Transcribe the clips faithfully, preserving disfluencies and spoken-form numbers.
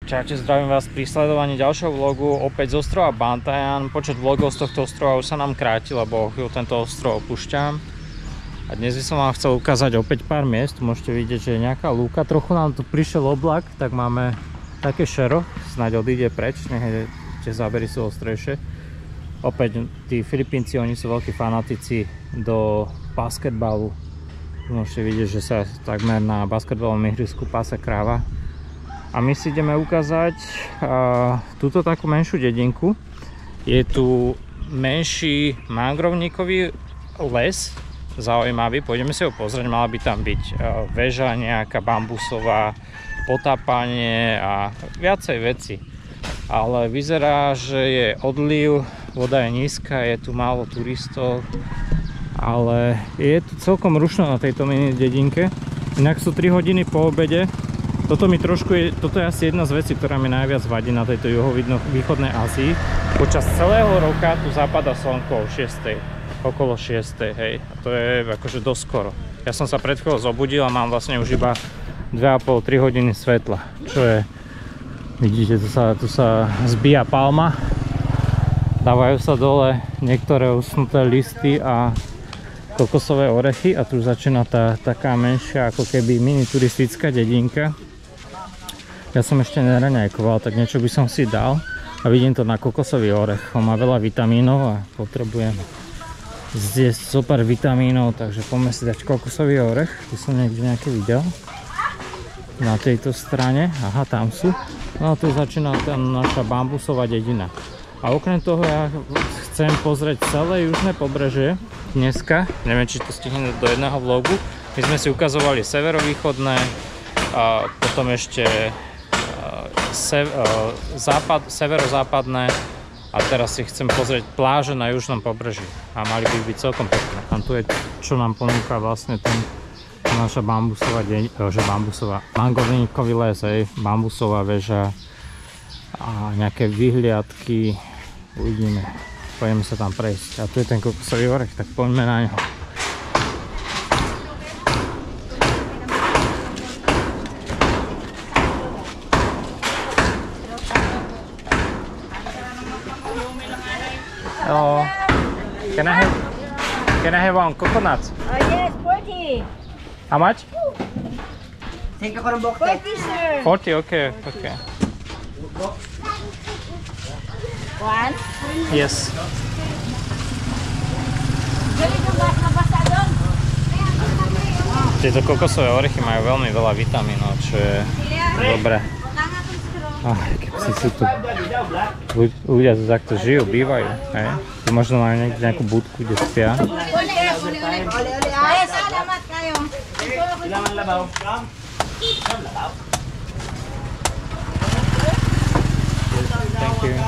Čaute, zdravím vás pri sledovaní ďalšieho vlogu opäť z ostrova Bantajan. Počet vlogov z tohto ostrova už sa nám kráti, lebo chvíľu tento ostrov opúšťam. A dnes by som vám chcel ukázať opäť pár miest. Môžete vidieť, že je nejaká lúka. Trochu nám tu prišiel oblak, tak máme také šero. Snáď odíde preč, nech tie zábery sú ostrejšie. Opäť tí Filipínci, oni sú veľkí fanatici do basketbalu. Môžete vidieť, že sa takmer na basketbalovom ihrisku pása kráva. A my si ideme ukázať uh, túto takú menšiu dedinku. Je tu menší mangrovníkový les, zaujímavý, pôjdeme si ho pozrieť. Mala by tam byť uh, väža nejaká bambusová, potápanie a viacej veci. Ale vyzerá, že je odliv, voda je nízka, je tu málo turistov, ale je tu celkom rušno na tejto mini dedinke. Inak sú tri hodiny po obede. Toto mi trošku je, toto je asi jedna z vecí, ktorá mi najviac vadí na tejto juhovýchodnej Ázii. Počas celého roka tu zapadá slnko o šiestej, okolo šiestej, hej. A to je akože dosť skoro. Ja som sa pred chvíľou zobudil a mám vlastne už iba dve a pol až tri hodiny svetla. Čo je, vidíte, tu sa, tu sa zbíja palma. Dávajú sa dole niektoré usnuté listy a kokosové orechy a tu začína tá taká menšia ako keby mini turistická dedinka. Ja som ešte neraňajkoval, tak niečo by som si dal a vidím to na kokosový orech. On má veľa vitamínov a potrebujem zjesť zo pár vitamínov, takže poďme si dať kokosový orech. Tu som niekde nejaké videl na tejto strane. Aha, tam sú. No a tu začína tam naša bambusová dedina. A okrem toho ja chcem pozrieť celé južné pobrežie dneska. Neviem, či to stihnem do jedného vlogu. My sme si ukazovali severovýchodné, a potom ešte se, západ, severozápadné a teraz si chcem pozrieť pláže na južnom pobreží. A mali by byť celkom pekné. Tam tu je, čo nám ponúka vlastne ten naša bambusová deň, že bambusová, mangovníkový les, hej, bambusová väža a nejaké vyhliadky. Uvidíme, poďme sa tam prejsť. A tu je ten kokosový orech, tak poďme na ňo. Hello, can I have can I have one coconut? Oh yes, forty. How much? Think ako ng bokte. forty, sir. forty, okay, okay. One. Yes. Tieto kokosové orechy majú veľmi veľa vitamínov, čo je dobré. Ah, aké psi sú tu. Ľudia tu takto žijú, bývajú. Hej. Tu možno majú niekde nejakú budku, kde spia. Thank you.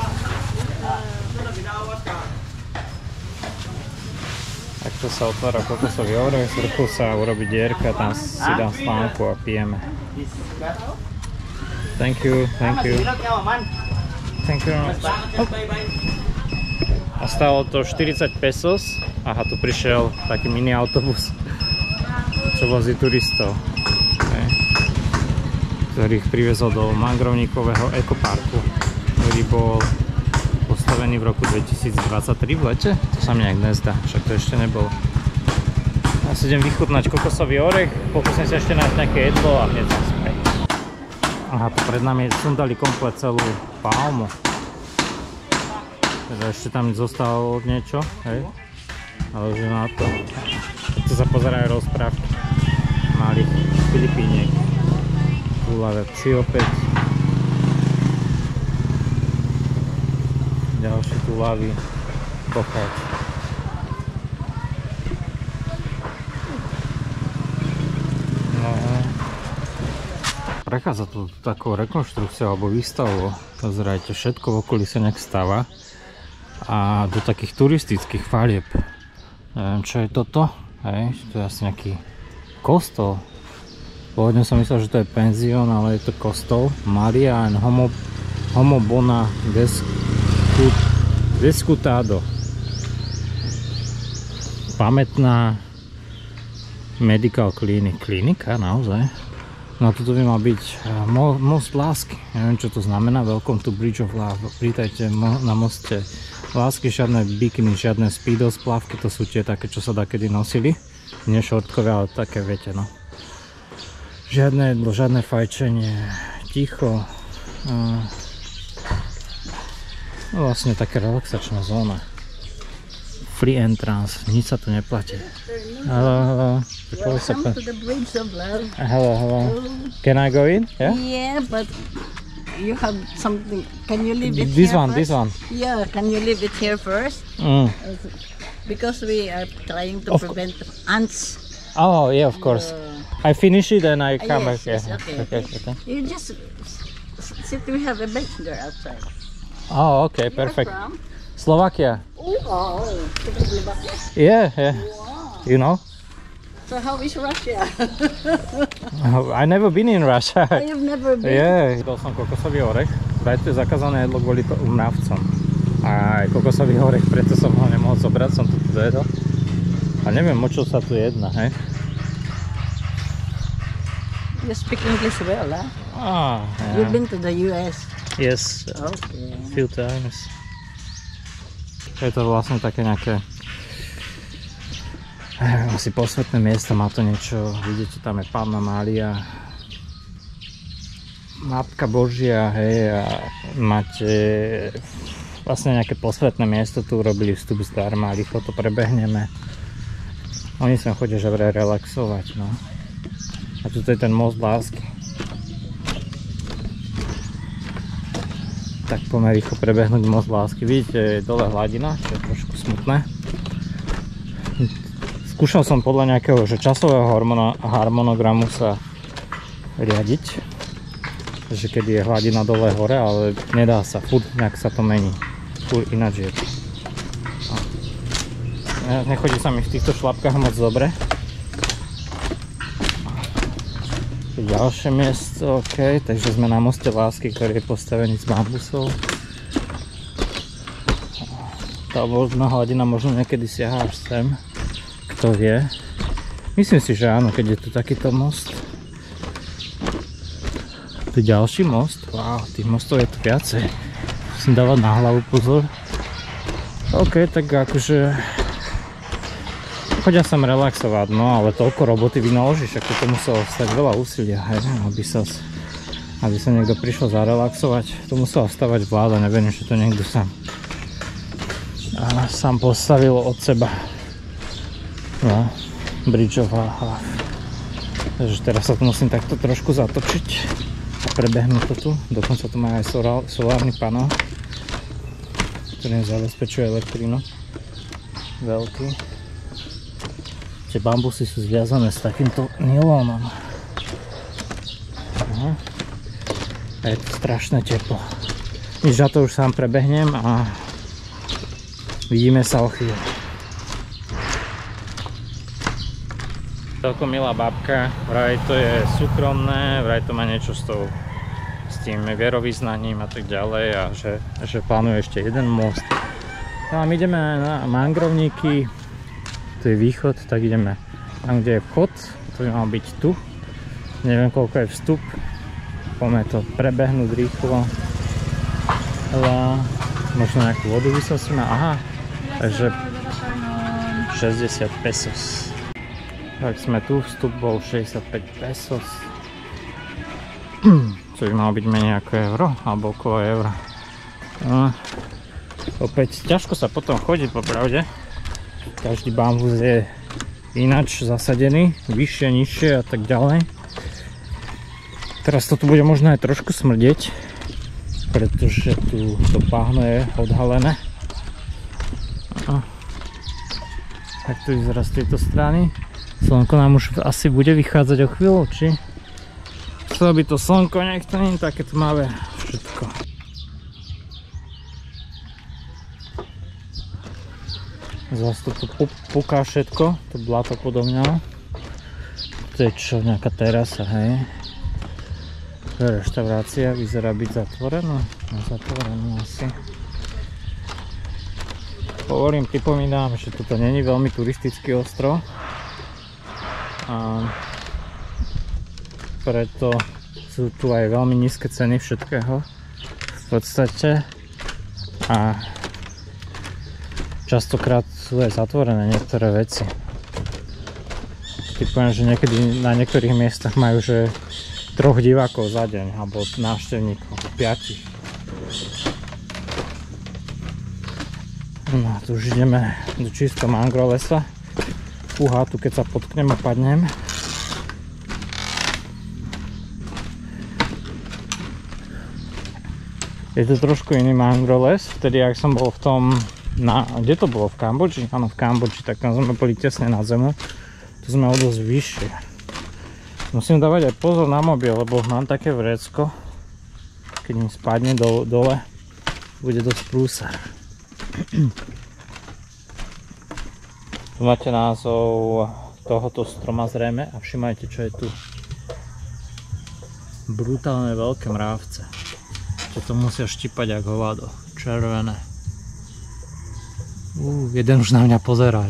Takto sa otvára kokosový orech, z vrchu sa urobí dierka, tam si dám slánku a pijeme. Thank you, thank you. Thank you. A stalo to štyridsať pesos. Aha, tu prišiel taký mini autobus, čo vozí turistov, okay, ktorých privezol do mangrovníkového ekoparku, ktorý bol postavený v roku dvetisícdvadsaťtri v lete. To sa mi nejak nezdá, však to ešte nebolo. Ja si idem vychutnať kokosový orech, pokúsim sa ešte nájsť nejaké jedlo a hneď som späť. Aha, tu pred nami sundali komplet celú palmu. Teda ešte tam zostalo niečo, hej. Ale už na to. Tu sa pozerajú rozprávky malých Filipíniek. Túľavé psi opäť. Ďalší túľavý pochod. No. Prechádza tu takou rekonštrukciou alebo výstavou. Pozerajte, všetko v okolí sa nejak stáva. A do takých turistických farieb. Neviem, čo je toto. Hej, to je asi nejaký kostol. Pôvodne som myslel, že to je penzión, ale je to kostol. Maria and Homo, Homo Bona Descutado. Pamätná medical clinic. Klinika, naozaj. No toto by mal byť mo most lásky. Neviem, čo to znamená. Welcome to Bridge of Love. Vítajte mo na moste lásky. Žiadne bikiny, žiadne speedo splávky. To sú tie také, čo sa dakedy nosili. Nie šortkové, ale také, viete, no. Žiadne jedlo, žiadne fajčenie. Ticho. Uh, no vlastne taká relaxačná zóna. Free entrance, nič sa tu neplatí. Hello, hello. Welcome to the Bridge of Love. Hello, hello. Can I go in? Yeah? Yeah, but you have something. Can you leave it This here one, first? this one. Yeah, can you leave it here first? Mm. Because we are trying to Of prevent ants. Oh, yeah, of course. Uh, I finish it and I come yes, back. yes, Yeah. okay, Okay, okay. okay. You just s- s- sit. We have a bench there outside. Oh, okay, You're perfect. from? Slovakia. Oh, Czechoslovakia. Yeah, yeah. Wow. You know? So how is Russia? I never been in Russia. I have never been. Yeah. Dal som kokosový orech. Vraj to je zakázané jedlo kvôli to mravcom. A aj kokosový orech, preto som ho nemohol zobrať, som to tu dojedol. A neviem, o čo sa tu jedná, hej? You speak English well, huh? Ah, You've yeah. been to the U S. Yes, Okay. few times. Je to vlastne také nejaké eh, asi posvetné miesto, má to niečo, vidíte, tam je Panna Mária, Matka Božia, hej, a máte vlastne nejaké posvetné miesto, tu urobili vstup zdarma, rýchlo to prebehneme. Oni sem chodia že vraj relaxovať, no. A tu je ten most lásky. Tak poďme rýchlo prebehnúť most lásky. Vidíte, je dole hladina, čo je trošku smutné. Skúšal som podľa nejakého že časového harmonogramu sa riadiť, že kedy je hladina dole hore, ale nedá sa, furt nejak sa to mení. Furt ináč je to. Nechodí sa mi v týchto šlapkách moc dobre. Ďalšie miesto, ok, takže sme na moste lásky, ktorý je postavený z bambusov. Tá vodná hladina možno niekedy siaha až sem, kto vie. Myslím si, že áno, keď je tu takýto most. Tu ďalší most, wow, tých mostov je tu viacej. Musím dávať na hlavu pozor. Ok, tak akože chodia sem relaxovať, no ale toľko roboty vynaložíš, ako to muselo stať veľa úsilia, hej, aby sa, aby sa niekto prišiel zarelaxovať. To musela stavať vláda, neviem, že to niekto sám, a sám postavil od seba. No, Bridge of Love. Takže teraz sa tu musím takto trošku zatočiť a prebehnúť to tu. Dokonca tu má aj solárny panel, ktorý zabezpečuje elektrínu. Veľký. Tie bambusy sú zviazané s takýmto nylónom. Aha. A je to strašné teplo. Nič, na to už sám prebehnem a vidíme sa o chvíľu. Celkom milá babka, vraj to je súkromné, vraj to má niečo s, tou, s tým vierovyznaním a tak ďalej a že, že plánuje ešte jeden most. No a my ideme na mangrovníky. Tu je východ, tak ideme tam, kde je vchod, to by mal byť tu. Neviem, koľko je vstup. Poďme to prebehnúť rýchlo. Ale možno nejakú vodu vysosíme. Aha, takže šesťdesiat pesos. Tak sme tu, vstup bol šesťdesiatpäť pesos. Čo by malo byť menej ako euro, alebo okolo eura. No, opäť ťažko sa potom chodí, popravde. Každý bambus je ináč zasadený, vyššie, nižšie a tak ďalej. Teraz to tu bude možno aj trošku smrdeť, pretože tu to bahno je odhalené. Aha. Tak to vyzerá z tejto strany. Slnko nám už asi bude vychádzať o chvíľu, či? Chcelo by to slnko, nech to nie je také tmavé všetko. Zase to tu puká všetko, to blato podo mňa. To je čo, nejaká terasa, hej. To je reštaurácia, vyzerá byť zatvorená. No zatvorená asi. Hovorím, pripomínam, že toto není veľmi turistický ostrov. A preto sú tu aj veľmi nízke ceny všetkého v podstate a častokrát sú aj zatvorené niektoré veci. Keď poviem, že niekedy na niektorých miestach majú že troch divákov za deň alebo návštevníkov, piatich. No tu už ideme do čisto mangrove lesa. Fúha, tu keď sa potknem a padnem. Je to trošku iný mangrove les, vtedy ak som bol v tom, na, kde to bolo, v Kambodži? Áno, v Kambodži, tak tam sme boli tesne nad zemou. Tu sme o dosť vyššie. Musím dávať aj pozor na mobil, lebo mám také vrecko, keď mi spadne do, dole, bude dosť prúsar. Tu máte názov tohoto stroma zrejme a všimajte, čo je tu. Brutálne veľké mrávce. Čo to musia štipať ako hovado. Červené. Uuu, jeden už na mňa pozerá.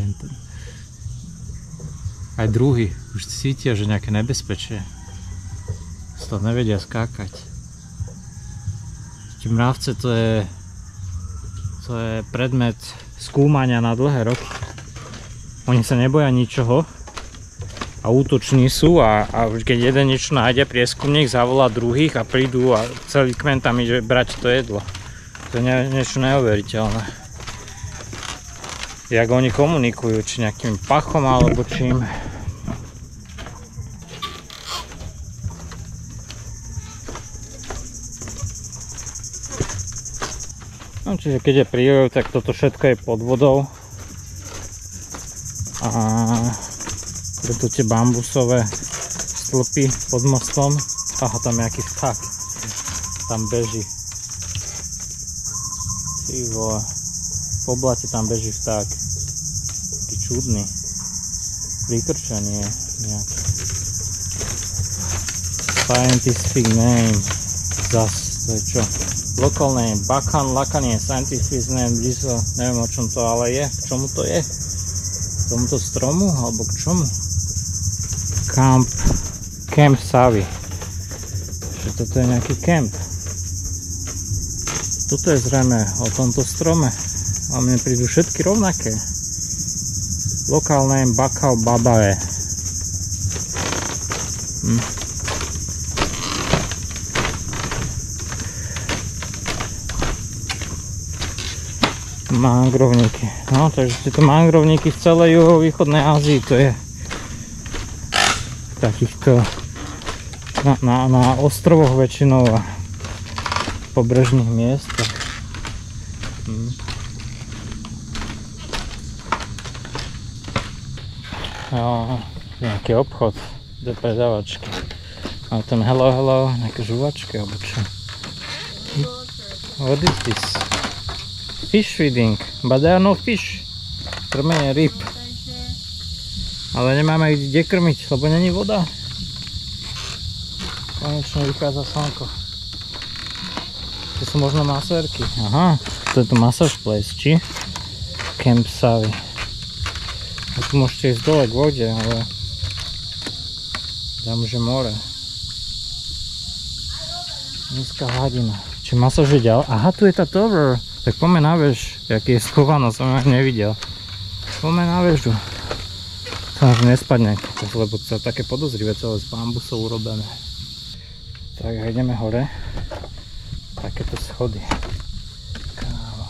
Aj druhý. Už cítia, že nejaké nebezpečie. Z toho nevedia skákať. Tí mrávce to je to je predmet skúmania na dlhé roky. Oni sa neboja ničoho a útoční sú a, a keď jeden niečo nájde, prieskumník zavolá druhých a prídu a celý kmen tam ide brať to jedlo. To je nie, niečo neuveriteľné. Jak oni komunikujú, či nejakým pachom alebo čím. No, čiže keď je príliv, tak toto všetko je pod vodou. A preto tie bambusové stĺpy pod mostom. Aha, tam je nejaký vták. Tam beží. Ty vole. Po blate tam beží vták. Taký čudný. Vykrčenie nejaké. Scientific name. Zas, to je čo? Local name. Bakan Lakanie. Scientific name. Blizo. Neviem o čom to ale je. K čomu to je? K tomuto stromu? Alebo k čomu? Camp. Camp Savi. Že toto je nejaký camp. Toto je zrejme o tomto strome. A mne prídu všetky rovnaké. Local name Bakal Babae. Hm. Mangrovníky. No, takže tieto mangrovníky v celej juhovýchodnej Ázii to je takýchto na, na, na ostrovoch väčšinou a pobrežných miestach. Hm. Jo, nejaký obchod do predavačky. A tam hello hello, nejaké žuvačky alebo čo? What is this? Fish feeding, but there are no fish. Krmenie ryb. Ale nemáme ich kde krmiť, lebo není voda. Konečne vychádza slnko. To sú možno masérky. Aha, to je to massage place, či? Camp Savi. A tu môžete ísť dole k vode, ale tam už je more. Nízka hladina. Či masáž je ďalej? Aha, tu je tá tower. Tak poďme na väž, jaký je schovaná, som ho nevidel. Poďme na väžu. To až nespadne, lebo to je také podozrivé celé z bambusov urobené. Tak ideme hore. Takéto schody. Kámo.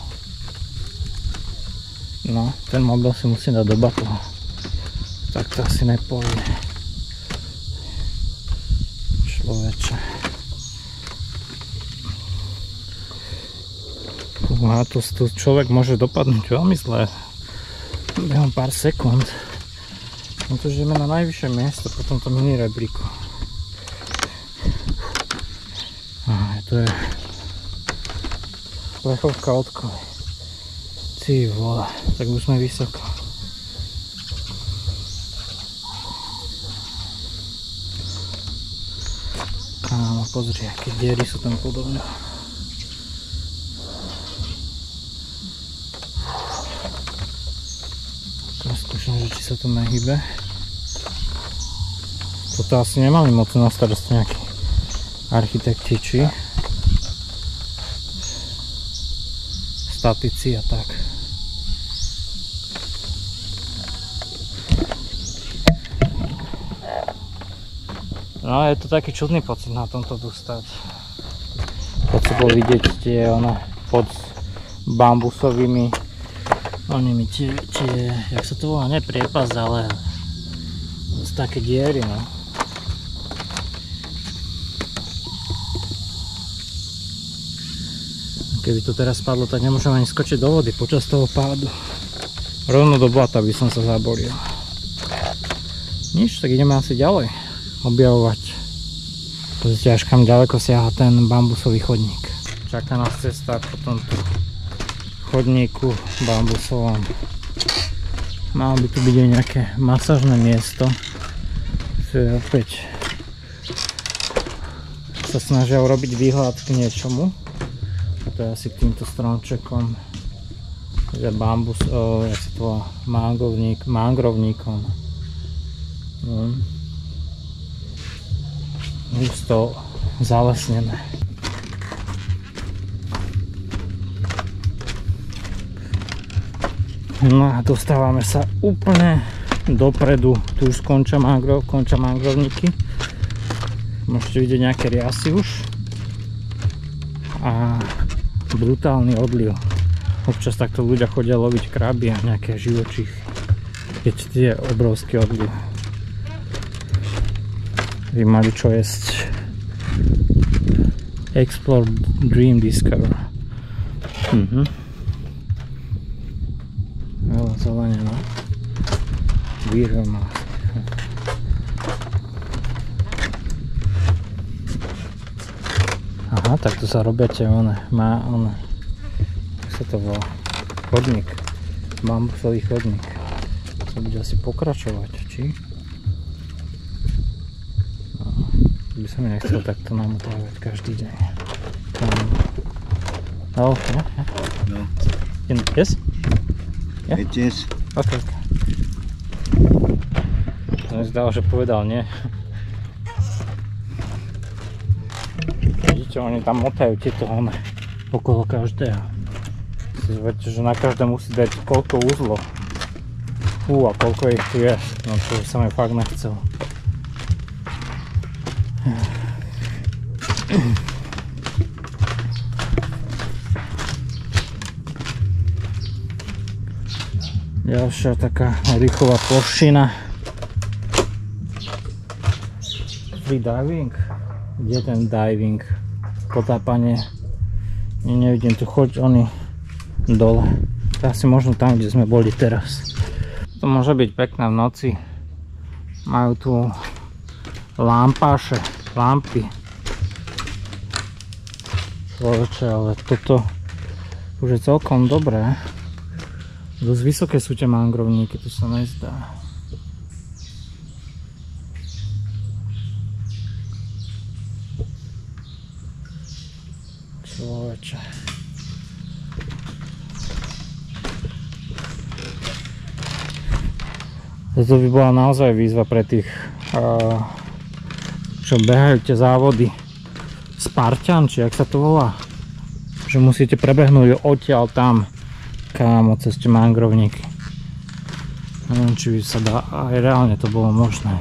No, ten mobil si musí dať do batla. Tak to asi nepôjde. Človeče. A tu, tu človek môže dopadnúť veľmi zle. Behom pár sekúnd. No to žijeme na najvyššie miesto po tomto mini rebríku. A to je plechovka od koly. Ty vole, tak už sme vysoko. Kámo, pozri, aké diery sú tam podobne. Skúšam, že či sa to nehybe. To Toto asi nemali moc na starosti nejakí architekti, či statici a tak. No je to taký čudný pocit na tomto tu stať. Pod sebou vidieť tie ona pod bambusovými onými tie, tie, jak sa to volá, ne priepasť, ale z také diery, no. Keby to teraz spadlo, tak nemôžem ani skočiť do vody počas toho pádu. Rovno do blata by som sa zaboril. Nič, tak ideme asi ďalej objavovať. Pozrite, až kam ďaleko siaha ten bambusový chodník. Čaká nás cesta po tomto chodníku bambusovom. Malo by tu byť aj nejaké masážne miesto. Čiže opäť sa snažia urobiť výhľad k niečomu. To je asi k týmto stromčekom. Je bambus, o, jak sa to volá, mangrovník, mangrovníkom. No. Husto zalesnené. No a dostávame sa úplne dopredu. Tu už končia, mangrov, končia mangrovníky. Môžete vidieť nejaké riasy už. A brutálny odliv. Občas takto ľudia chodia loviť kraby a nejaké živočichy. Keď je obrovský odliv. Vy mali čo jesť. Explore, dream, discover. Mhm. Veľa zelenina. Výhľad má. Aha, tak tu sa robia tie one, má one, jak sa to volá, chodník, bambusový chodník. To bude asi pokračovať, či? No, by som mi nechcel takto namotávať každý deň. No, ok, yeah, yeah. No. Yes? Yeah? It is. Ok, ok. To mi zdalo, že povedal nie. Vidíte, oni tam motajú tieto one okolo každého. Si zvedte, že na každé musí dať koľko uzlov. Fú, a koľko ich tu je. No to sa mi fakt nechcel. Ďalšia taká rýchlová plošina. Free diving. Kde je ten diving? Potápanie. Nevidím tu, choď oni dole. To asi možno tam, kde sme boli teraz. To môže byť pekné v noci. Majú tu lampáše, lampy. Človeče, ale toto už je celkom dobré. Dosť vysoké sú tie mangrovníky, to sa nezdá. Človeče. Toto by bola naozaj výzva pre tých, čo behajú tie závody Spartan, či jak sa to volá. Že musíte prebehnúť odtiaľ tam, kámo, cez tie mangrovníky. Neviem, či by sa dá, aj reálne to bolo možné.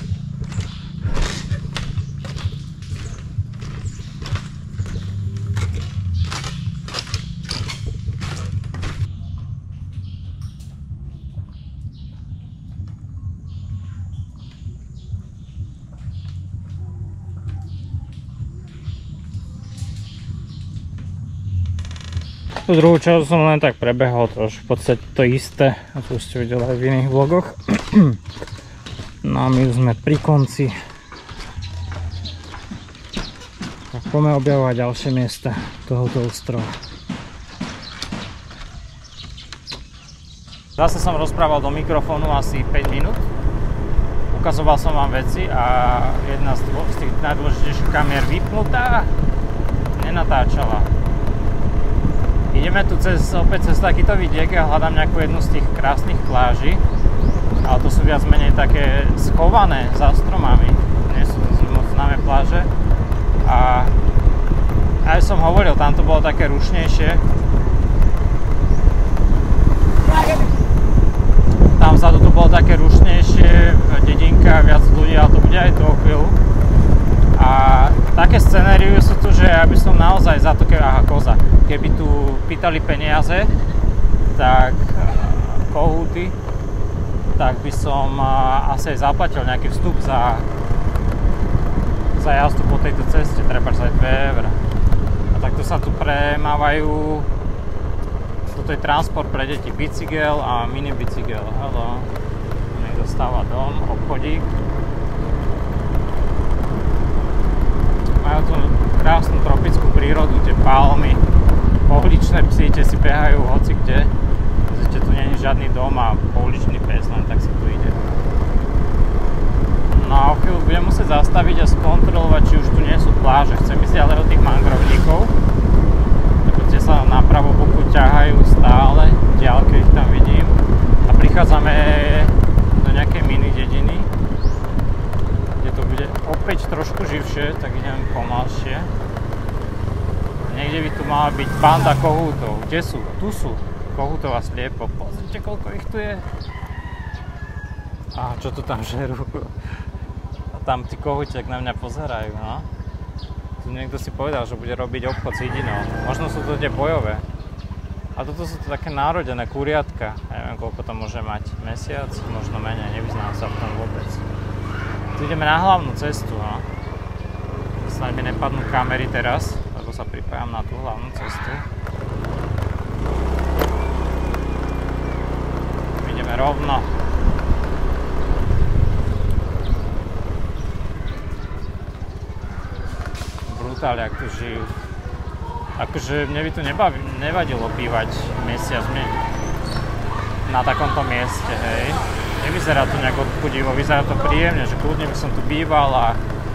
Tu druhú časť som len tak prebehol, to už v podstate to isté, a to už ste videli aj v iných vlogoch. No a my už sme pri konci. Tak poďme objavovať ďalšie miesta tohoto ostrova. Zase som rozprával do mikrofónu asi päť minút. Ukazoval som vám veci a jedna z, z tých najdôležitejších kamier vypnutá, nenatáčala. Ideme tu cez, opäť cez takýto vidiek a hľadám nejakú jednu z tých krásnych pláží. Ale to sú viac menej také schované za stromami. Nie sú to moc známe pláže. A aj som hovoril, tam to bolo také rušnejšie. Tam vzadu to bolo také rušnejšie, dedinka, viac ľudí, ale to bude aj do chvíľu. A také scenériu sú tu, že aby som naozaj za to, keby, aha, koza, keby tu pýtali peniaze, tak kohúty, tak by som asi aj zaplatil nejaký vstup za, za jazdu po tejto ceste, treba aj dve eurá. A takto sa tu premávajú. Toto je transport pre deti, bicykel a mini bicykel. Haló, niekto stáva dom, obchodík. Majú tu krásnu tropickú prírodu, tie palmy, pouličné psi, tie si behajú hoci kde. Ešte tu nie je žiadny dom a pouličný pes, len tak sa tu ide. No a o chvíľu budem musieť zastaviť a skontrolovať, či už tu nie sú pláže. Chcem ísť ďalej od tých mangrovníkov. Tie sa na pravú boku ťahajú stále, v diaľke ich tam vidím. A prichádzame do nejakej mini dediny, kde to bude opäť trošku živšie, tak idem pomalšie. Niekde by tu mala byť banda kohútov. Kde sú? Tu sú. Kohútov a sliepo. Pozrite, koľko ich tu je. A čo tu tam žerú? A tam tí kohúti tak na mňa pozerajú, no. Niekto si povedal, že bude robiť obchod s hydinou. Možno sú to tie bojové. A toto sú to také národené kuriatka. Neviem, koľko to môže mať. Mesiac, možno menej, nevyznám sa v tom vôbec. Tu ideme na hlavnú cestu, no. Snáď mi nepadnú kamery teraz, lebo sa pripájam na tú hlavnú cestu. Ideme rovno. Ale ak tu žijú. Akože mne by tu nebaví, nevadilo bývať mesiac na takomto mieste, hej. Nevyzerá to nejak odpudivo, vyzerá to príjemne, že kľudne by som tu býval a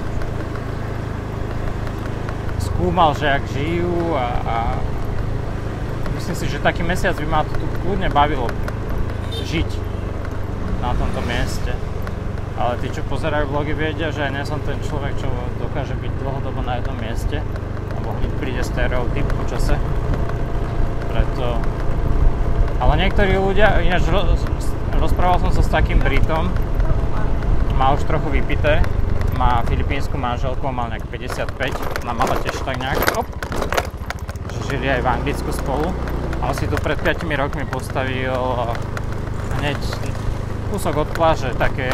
skúmal, že ak žijú a, a myslím si, že taký mesiac by ma tu kľudne bavilo žiť na tomto mieste. Ale tí, čo pozerajú vlogy, vedia, že aj nie som ten človek, čo dokáže byť dlhodobo na jednom mieste, lebo hneď príde stereotyp po čase. Preto... Ale niektorí ľudia, ináč rozprával som sa s takým Britom, má už trochu vypité, má filipínsku manželku, mal nejak päťdesiatpäť, ona mala tiež tak nejak, op, že žili aj v Anglicku spolu. A on si tu pred piatimi rokmi postavil hneď kúsok od pláže, také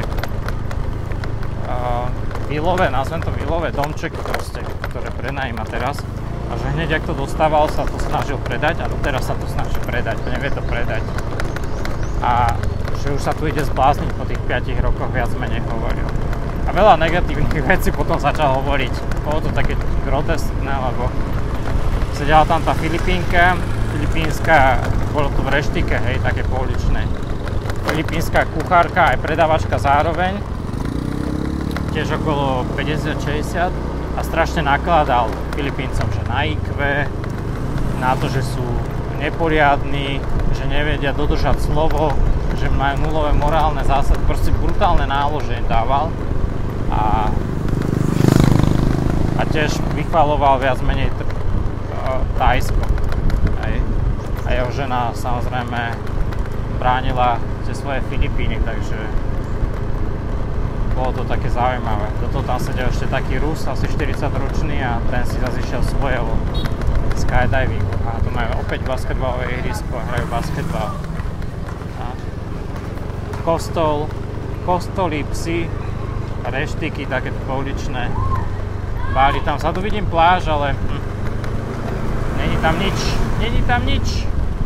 Uh, výlové, nazvem to výlové domček, proste, ktoré prenajíma teraz. A že hneď, ak to dostával, sa to snažil predať a doteraz sa to snaží predať, nevie to predať. A že už sa tu ide zblázniť po tých piatich rokoch, viac menej hovoril. A veľa negatívnych vecí potom začal hovoriť. Bolo to také groteskné, lebo sedela tam tá Filipínka, filipínska, bolo to v reštike, hej, také pouličné. Filipínska kuchárka aj predávačka zároveň. Tiež okolo päťdesiat šesťdesiat a strašne nakladal Filipíncom, že na í kvé, na to, že sú neporiadni, že nevedia dodržať slovo, že majú nulové morálne zásady, proste brutálne nálože im dával a, a tiež vychvaloval viac menej Thajsko. A jeho žena samozrejme bránila tie svoje Filipíny, takže bolo to také zaujímavé. Do toho tam sedel ešte taký Rus, asi štyridsaťročný a ten si zase išiel svoje skydivingu. A tu majú opäť basketbalové ihrisko, hrajú basketbal. A kostol, kostoly, psi, reštiky, také pouličné. Bári tam, vzadu vidím pláž, ale hm, není tam nič, není tam nič.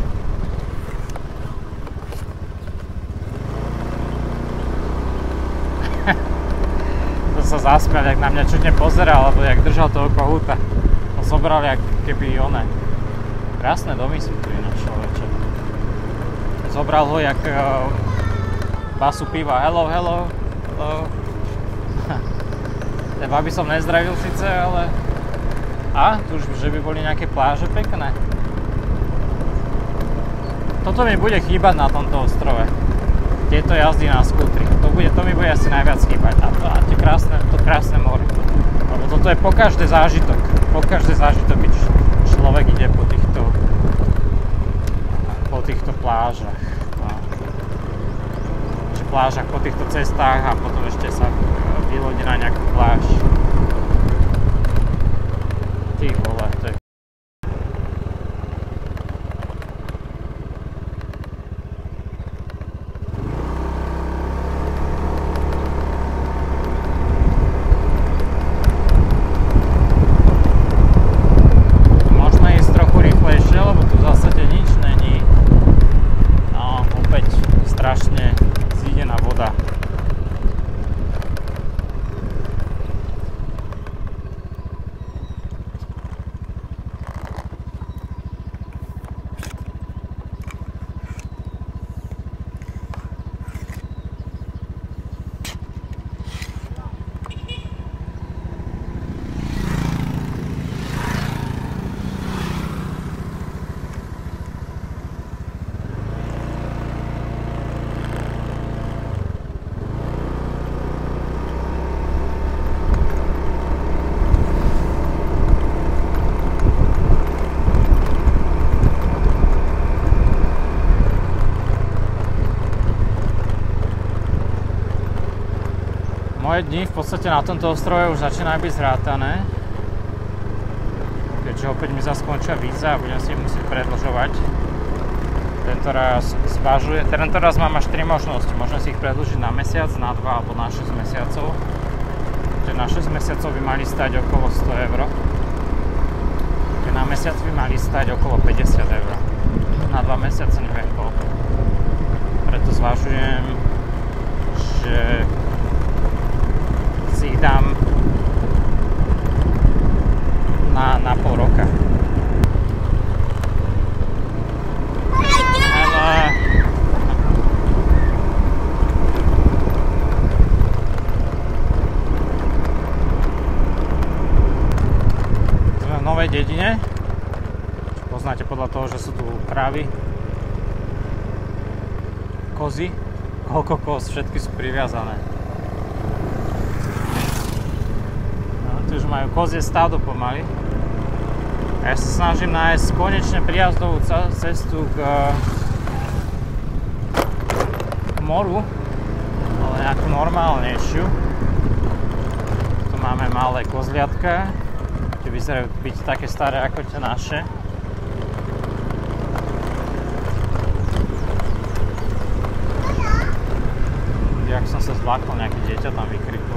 Sa zasmial, jak na mňa čudne pozeral, alebo jak držal toho kohúta. To zobral, jak keby one. Krásne domy sú tu ináč, človeče. Zobral ho, jak uh, basu piva. Hello, hello, hello. Tie baby som nezdravil síce, ale... A, tu už, že by boli nejaké pláže pekné. Toto mi bude chýbať na tomto ostrove. tieto jazdy na skútri. To, bude, to mi bude asi najviac chýbať. A to, a tie krásne, to krásne more. Lebo toto je po každý zážitok. Po každý zážitok, keď človek ide po týchto, po týchto plážach. No. Plážach, po týchto cestách a potom ešte sa vylodí na nejakú pláž. Ty vole, to je... Možno ísť trochu rýchlejšie, lebo tu v zásade nič není. No, opäť strašne zídená voda. Moje dni v podstate na tomto ostrove už začínajú byť zrátané. Keďže opäť mi zase skončia víza a budem si ich musieť predĺžovať. Tento raz zvažuje, tento raz mám až tri možnosti. Môžem si ich predĺžiť na mesiac, na dva alebo na šesť mesiacov. Čiže na šesť mesiacov by mali stať okolo sto eur. Čiže na mesiac by mali stať okolo päťdesiat eur. Na dva mesiace neviem koľko. Preto zvažujem, že si ich dám na, na pol roka. Ale... Sme v novej dedine. Poznáte podľa toho, že sú tu krávy, kozy, koľko koz, všetky sú priviazané. Už majú kozie stádo pomaly. A ja sa snažím nájsť konečne prijazdovú cestu k, k moru, ale nejakú normálnejšiu. Tu máme malé kozliatka, tie vyzerajú byť také staré ako tie naše. Jak som sa zvlákol, nejaké dieťa tam vykriklo.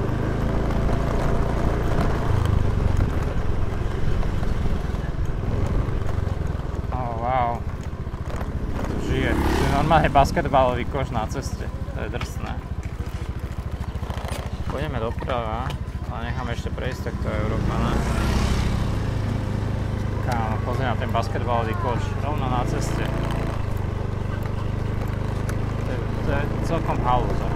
Normálne basketbalový koš na ceste, to je drsné. Pôjdeme doprava, ale necháme ešte prejsť takto Európana. Kámo, pozri na ten basketbalový koš, rovno na ceste. To je, to je celkom halúza.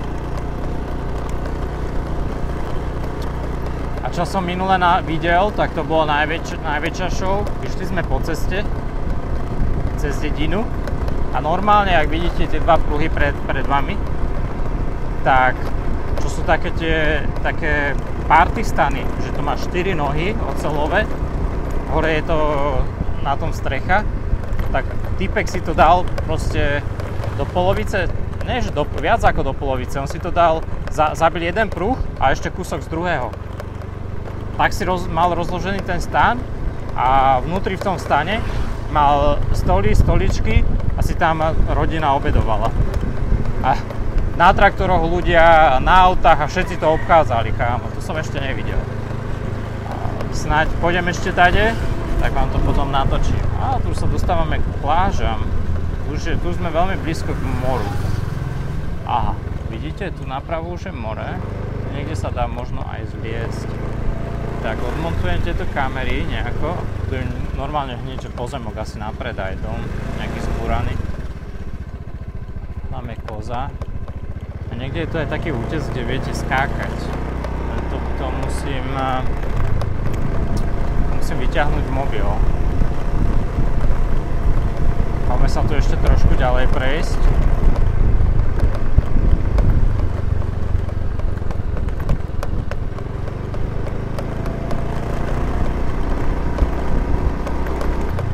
A čo som minule na, videl, tak to bolo najväč, najväčšia show. Išli sme po ceste, cez dedinu. A normálne, ak vidíte tie dva pruhy pred, pred vami, tak čo sú také tie také party stany, že to má štyri nohy oceľové, hore je to na tom strecha, tak typek si to dal proste do polovice, nie že do, viac ako do polovice, on si to dal, za, zabil jeden pruh a ešte kúsok z druhého. Tak si roz, mal rozložený ten stan a vnútri v tom stane mal stoly, stoličky, asi tam rodina obedovala. A na traktoroch ľudia, na autách a všetci to obchádzali, kámo. To som ešte nevidel. A snáď pôjdem ešte tade, tak vám to potom natočím. A tu sa dostávame k plážam. Už je, tu sme veľmi blízko k moru. Aha, vidíte, tu napravo už je more. Niekde sa dá možno aj zliesť. Tak odmontujem tieto kamery nejako. Tu je normálne hneď, že pozemok asi na predaj, dom, nejaký zbúraný. Máme koza. A niekde je to aj taký útes, kde viete skákať. To, to musím... Musím vyťahnuť mobil. Máme sa tu ešte trošku ďalej prejsť.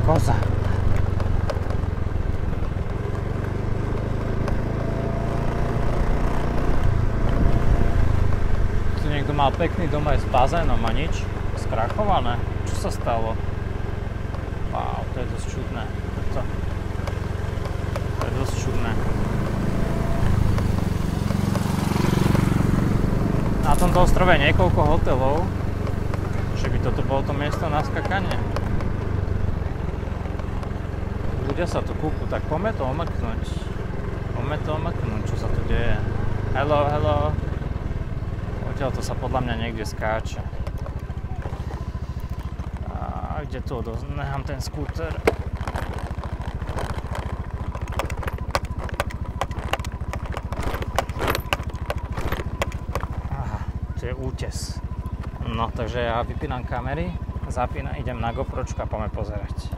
koza. Tu niekto mal pekný dom aj s bazénom a nič. Skrachované. Čo sa stalo? Wow, to je dosť čudné. To, to je dosť čudné. Na tomto ostrove je niekoľko hotelov. Že by toto bolo to miesto na skakanie. Ľudia sa tu kúpu, tak poďme to omrknúť. Poďme to omrknúť, čo sa tu deje. Hello, hello. Odtiaľ to sa podľa mňa niekde skáče. A kde tu nechám ten skúter? Aha, tu je útes. No, takže ja vypínam kamery, zapínam, idem na GoPročku a poďme pozerať.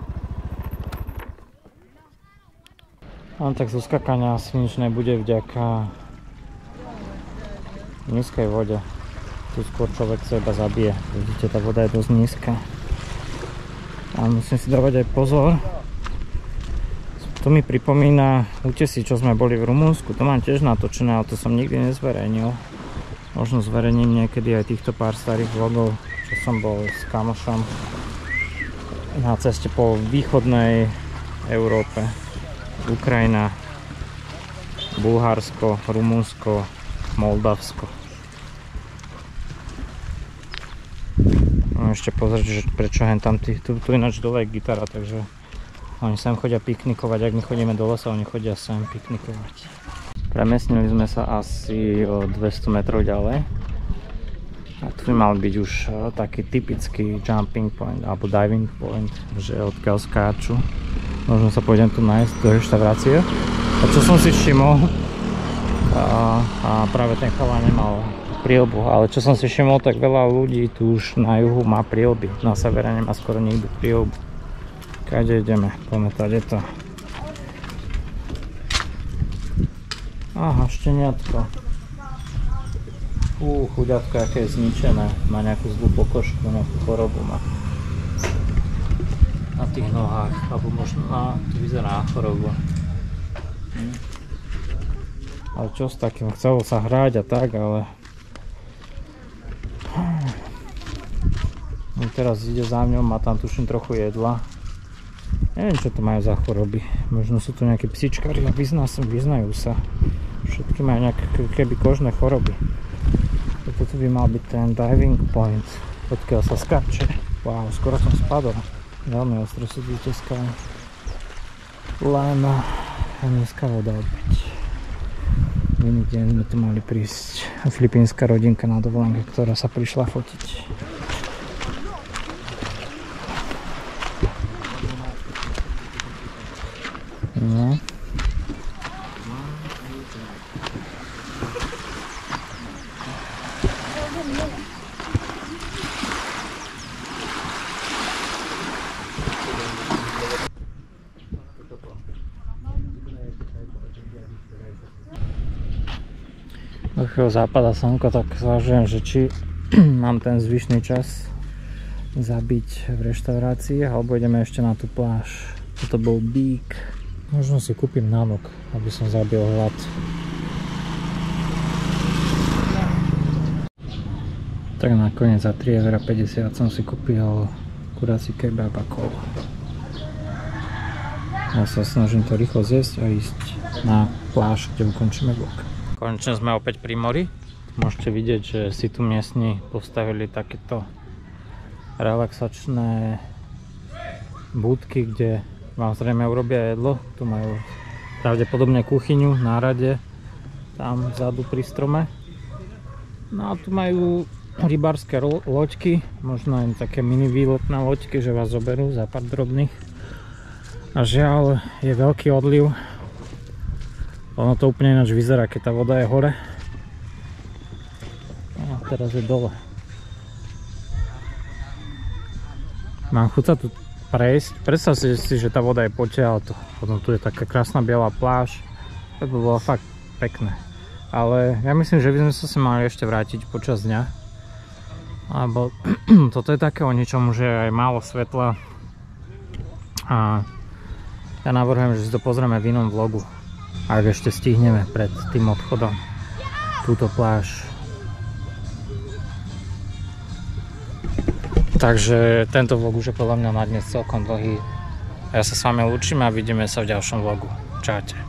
No tak zo skakania asi nič nebude vďaka nízkej vode. Tu skôr človek sa iba zabije. Vidíte, tá voda je dosť nízka. A musím si dávať aj pozor. To mi pripomína útesy, čo sme boli v Rumunsku. To mám tiež natočené, ale to som nikdy nezverejnil. Možno zverejním niekedy aj týchto pár starých vlogov, čo som bol s kamošom na ceste po východnej Európe. Ukrajina, Bulharsko, Rumunsko, Moldavsko. Môžem ešte pozrieť, že prečo hen tam tý, tu, tu ináč dole je gitara, takže oni sem chodia piknikovať, ak my chodíme do lesa, oni chodia sem piknikovať. Premiestnili sme sa asi o dvesto metrov ďalej. A tu mal byť už taký typický jumping point alebo diving point, že odkiaľ skáču. Možno sa pôjdem tu nájsť do reštaurácie. A čo som si všimol, a, a práve ten chalán nemal prielbu, ale čo som si všimol, tak veľa ľudí tu už na juhu má prielby. Na severe nemá skoro nikto prielbu. Kade ideme? Poďme tady to. Aha, šteniatko. Fú, chuďatko, aké je zničené. Má nejakú zlú pokožku, nejakú chorobu má. Na tých nohách, alebo možno na, to vyzerá na chorobu. Hm. Ale čo s takým? Chcelo sa hrať a tak, ale... No teraz ide za mňou, má tam tuším trochu jedla. Neviem, čo to majú za choroby. Možno sú tu nejaké psičkári a vyznajú sa. Všetky majú nejaké keby kožné choroby. Toto by mal byť ten diving point, odkiaľ sa skáče. Wow, skoro som spadol. Veľmi ostro sú výteska. Len nízka voda opäť. Minulý deň sme tu mali prísť filipínska rodinka na dovolenke, ktorá sa prišla fotiť. No. Do chvíľu západa slnko, tak zvažujem, že či mám ten zvyšný čas zabiť v reštaurácii, alebo ideme ešte na tú pláž. Toto bol Bík. Možno si kúpim nánok, aby som zabil hlad. Tak nakoniec za tri eurá päťdesiat som si kúpil kurací kebab a kolu. Ja sa snažím to rýchlo zjesť a ísť na pláž, kde ukončíme vlog. Konečne sme opäť pri mori. Môžete vidieť, že si tu miestni postavili takéto relaxačné budky, kde vám zrejme urobia jedlo. Tu majú pravdepodobne kuchyňu na rade, tam vzadu pri strome. No a tu majú rybárske loďky, možno aj také mini výletné loďky, že vás zoberú za pár drobných. A žiaľ, je veľký odliv. Ono to úplne ináč vyzerá, keď tá voda je hore. A teraz je dole. Mám chuť sa tu prejsť. Predstav si, že tá voda je potiaľ. Potom tu je taká krásna biela pláž. To by bolo fakt pekné. Ale ja myslím, že by sme sa si mali ešte vrátiť počas dňa. Lebo toto je také o ničom, že je aj málo svetla. A ja navrhujem, že si to pozrieme v inom vlogu, ak ešte stihneme pred tým odchodom túto pláž. Takže tento vlog už je podľa mňa na dnes celkom dlhý. Ja sa s vami lúčim a vidíme sa v ďalšom vlogu. Čaute.